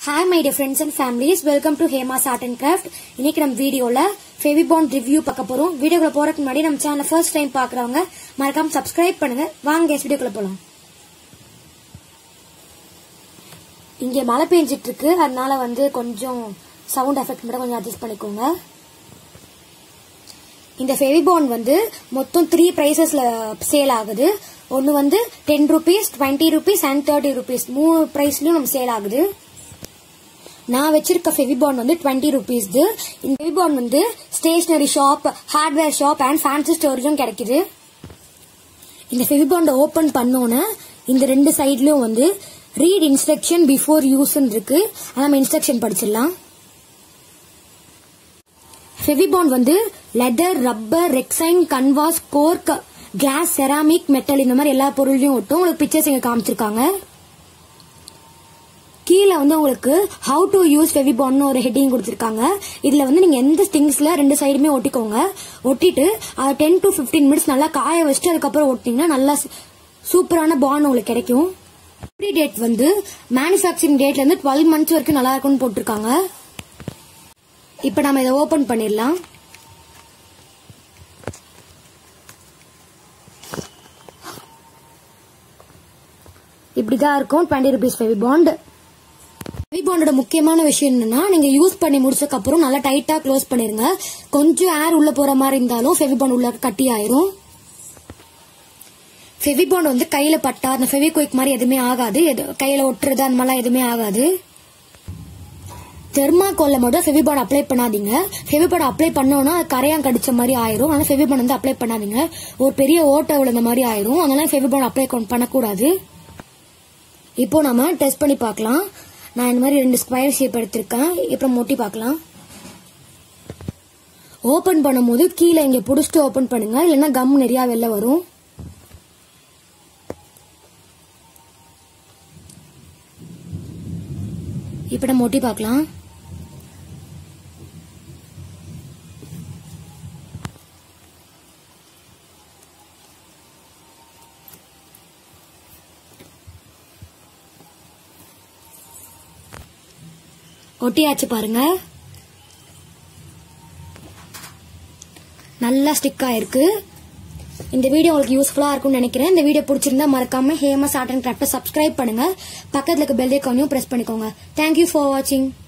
Hi my dear friends and families, welcome to Hema's Art and Craft. இன்னைக்கு நம்ம வீடியோல Fevibond review பார்க்க போறோம். வீடியோக்குள்ள போறதுக்கு முன்னாடி நம்ம சேனலை first time பார்க்கறவங்க மறக்காம subscribe பண்ணுங்க. வாங்க guys வீடியோக்குள்ள போலாம். இங்க மழை பெஞ்சிட்டு இருக்கு. அதனால கொஞ்சம் சவுண்ட் எஃபெக்ட் மட்டும் கொஞ்சம் அட்ஜஸ்ட் பண்ணிக்கோங்க. இந்த Fevibond மொத்தம் 3 பிரைसेसல சேல் ஆகுது. ஒன்னு 10 rupees, 20 rupees and 30 rupees. மூணு பிரைஸ்லயும் நம்ம சேல் ஆகுது. நான் வச்சிருக்க Fevibond 20 rupees. இந்த Fevibond stationery shop, hardware shop and fancy ஸ்டோர்லயும் கிடைக்குது. இந்த Fevibond ஓபன் பண்ணோன்னு இந்த ரெண்டு சைடுலயும் ரீட் இன்ஸ்ட்ரக்ஷன் பிஃபோர் யூஸ் இருக்கு. நம்ம இன்ஸ்ட்ரக்ஷன் படிச்சிடலாம். Fevibond leather, rubber, rexine, canvas, cork, glass, ceramic, metal இந்த மாதிரி எல்லா பொருளையும் ஒட்டும். உங்களுக்கு பிக்சர்ஸ் இங்க காமிச்சிருக்காங்க. கீழே உங்களுக்கு how to use Fevibond ஒரு ஹெட்டிங் கொடுத்திருக்காங்க. இதுல நீங்க எந்த திங்ஸ்ல ரெண்டு சைடுமே ஒட்டிக்கோங்க. ஒட்டிட்டு 10 to 15 மினிட்ஸ் நல்லா காய வச்சுட்டு அதுக்கப்புறம் ஒட்டிங்கன்னா நல்லா சூப்பரான பாண்ட் உங்களுக்கு கிடைக்கும். டேட் மேனுஃபேக்சரிங் டேட்ல இருந்து 12 months வரைக்கும் நல்லா இருக்கும்னு போட்டிருக்காங்க. இப்ப நம்ம இதை ஓபன் பண்ணிடலாம். இப்படிதான் இருக்கும் 20 rupees Fevibond. Fevibond முக்கியமான விஷயம் என்னன்னா, நீங்க யூஸ் பண்ணி முடிச்சதுக்கு அப்புறம் நல்லா டைட்டா க்ளோஸ் பண்ணிருங்க. கொஞ்சம் ஏர் உள்ள போற மாதிரி இருந்தாலும் Fevibond உள்ள கட்டி ஆயிரும். Fevibond கையில பட்டா அந்த ஃபெவிக்விக் மாதிரி எதுவுமே ஆகாது. கையில ஒட்டுறது அந்த மாதிரிலாம் எதுவுமே ஆகாது. தெர்மாகோல்ல மட்டும் Fevibond அப்ளை பண்ணாதீங்க. Fevibond அப்ளை பண்ணோம்னா கரையான் கடிச்ச மாதிரி ஆயிரும். அதனால Fevibond அப்ளை பண்ணாதீங்க. ஒரு பெரிய ஓட்டை விழுந்த மாதிரி ஆயிரும். அதனால Fevibond அப்ளை பண்ணக்கூடாது. இப்போ நம்ம டெஸ்ட் பண்ணி பார்க்கலாம். நான் இந்த மாதிரி 2 ஸ்கொயர் ஷேப் எடுத்திருக்கேன். இப்போ மொட்டி பார்க்கலாம். ஓபன் பண்ணும்போது கீழே இங்க புடிச்சிட்டு ஓபன் பண்ணுங்க, இல்லைன்னா கம் நிறைய வெளில வரும். இப்ப நம்ம ஒட்டி பார்க்கலாம். ஒட்டியாச்சு பாருங்க. நல்லா ஸ்டிக் ஆயிருக்கு. இந்த வீடியோ உங்களுக்கு யூஸ்ஃபுல்லா இருக்கும்னு நினைக்கிறேன். இந்த வீடியோ பிடிச்சிருந்தா மறக்காம Hema's art and craft subscribe பண்ணுங்க. பக்கத்துல இருக்க பெல் ஐகானையும் பிரஸ் பண்ணிக்கோங்க. தேங்க்யூ ஃபார் வாட்சிங்.